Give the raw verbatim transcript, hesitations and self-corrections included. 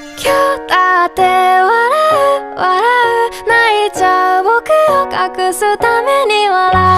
今日だって笑う笑う泣いちゃう僕を隠すために笑う